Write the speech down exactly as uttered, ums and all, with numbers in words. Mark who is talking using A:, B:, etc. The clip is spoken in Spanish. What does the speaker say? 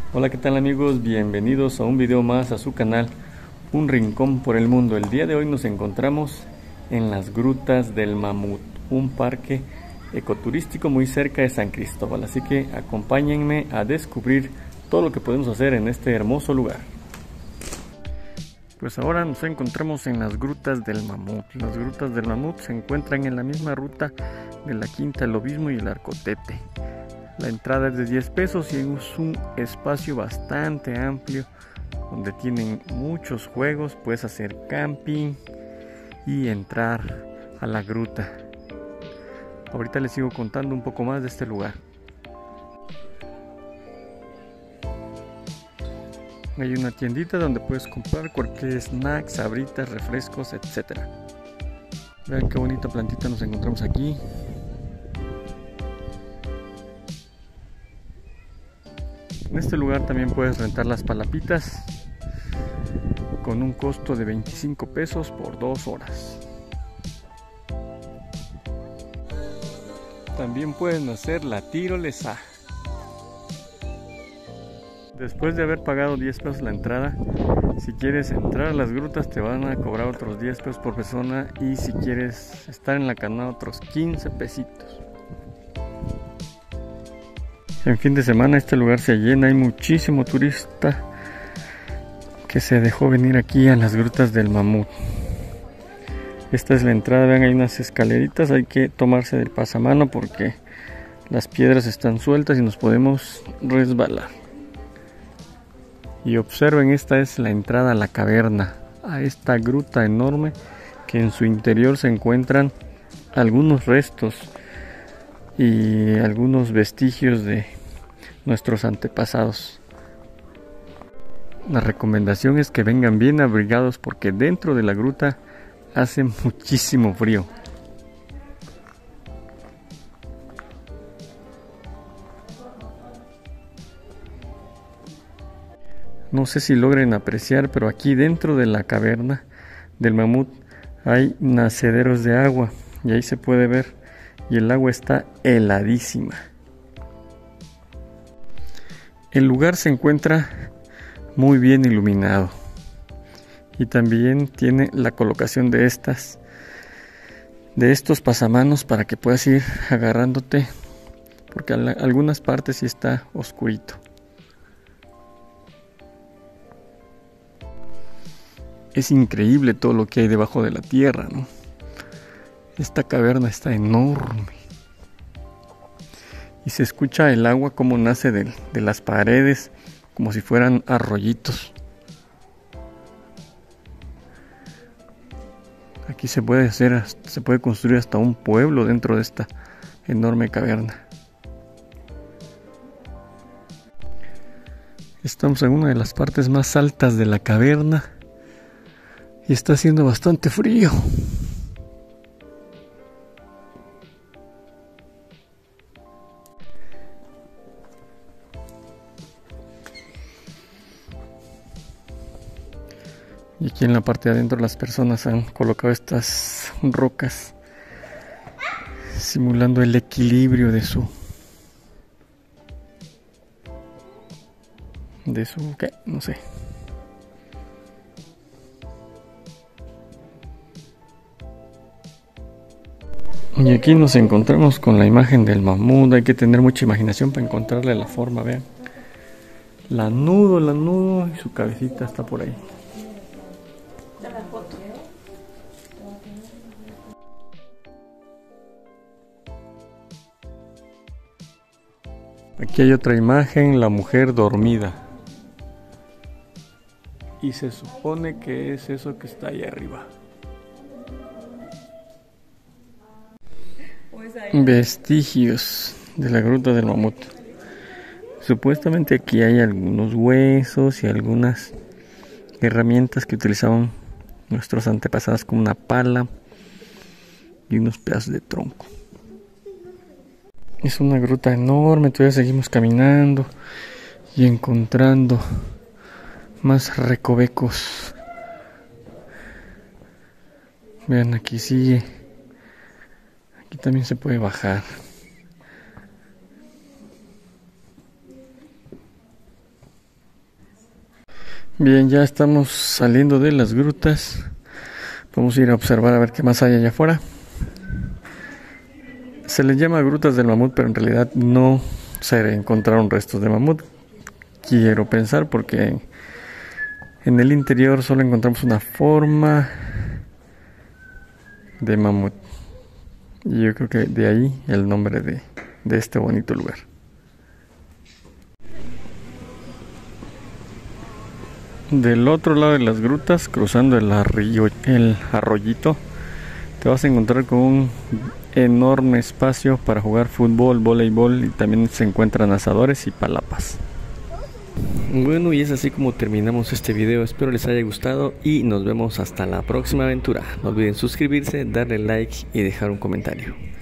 A: Hola, ¿qué tal amigos? Bienvenidos a un video más a su canal Un Rincón por el Mundo. El día de hoy nos encontramos en las Grutas del Mamut, un parque ecoturístico muy cerca de San Cristóbal, así que acompáñenme a descubrir todo lo que podemos hacer en este hermoso lugar. Pues ahora nos encontramos en las Grutas del Mamut. Las Grutas del Mamut se encuentran en la misma ruta de la Quinta del Lobismo y el Arcotete. La entrada es de diez pesos y es un espacio bastante amplio donde tienen muchos juegos. Puedes hacer camping y entrar a la gruta. Ahorita les sigo contando un poco más de este lugar. Hay una tiendita donde puedes comprar cualquier snack, sabritas, refrescos, etcétera. Vean qué bonita plantita nos encontramos aquí. En este lugar también puedes rentar las palapitas con un costo de veinticinco pesos por dos horas. También pueden hacer la tirolesa. Después de haber pagado diez pesos la entrada, si quieres entrar a las grutas te van a cobrar otros diez pesos por persona, y si quieres estar en la canoa otros quince pesitos. En fin de semana este lugar se llena, hay muchísimo turista que se dejó venir aquí a las Grutas del Mamut. Esta es la entrada, vean, hay unas escaleritas, hay que tomarse del pasamano porque las piedras están sueltas y nos podemos resbalar. Y observen, esta es la entrada a la caverna, a esta gruta enorme que en su interior se encuentran algunos restos y algunos vestigios de nuestros antepasados. La recomendación es que vengan bien abrigados porque dentro de la gruta hace muchísimo frío. No sé si logren apreciar, pero aquí dentro de la caverna del mamut hay nacederos de agua y ahí se puede ver, y el agua está heladísima. El lugar se encuentra muy bien iluminado y también tiene la colocación de estas de estos pasamanos para que puedas ir agarrándote, porque en algunas partes sí está oscurito. Es increíble todo lo que hay debajo de la tierra, ¿no? Esta caverna está enorme y se escucha el agua como nace de, de las paredes, como si fueran arroyitos. Aquí se puede hacer, se puede construir hasta un pueblo dentro de esta enorme caverna. Estamos en una de las partes más altas de la caverna y está haciendo bastante frío. Y aquí en la parte de adentro las personas han colocado estas rocas simulando el equilibrio de su de su ¿qué? No sé. Y aquí nos encontramos con la imagen del mamut. Hay que tener mucha imaginación para encontrarle la forma, vean. La nudo, la nudo y su cabecita está por ahí. Aquí hay otra imagen, la mujer dormida. Y se supone que es eso que está ahí arriba. Vestigios de la gruta del mamut. Supuestamente aquí hay algunos huesos y algunas herramientas que utilizaban nuestros antepasados, como una pala y unos pedazos de tronco. Es una gruta enorme, todavía seguimos caminando y encontrando más recovecos. Vean, aquí sigue. Aquí también se puede bajar. Bien, ya estamos saliendo de las grutas. Vamos a ir a observar a ver qué más hay allá afuera. Se les llama grutas del mamut, pero en realidad no se encontraron restos de mamut. Quiero pensar porque en el interior solo encontramos una forma de mamut. Y yo creo que de ahí el nombre de, de este bonito lugar. Del otro lado de las grutas, cruzando el, arroyo, el arroyito, te vas a encontrar con un enorme espacio para jugar fútbol, voleibol, y también se encuentran asadores y palapas. Bueno, y es así como terminamos este video. Espero les haya gustado y nos vemos hasta la próxima aventura. No olviden suscribirse, darle like y dejar un comentario.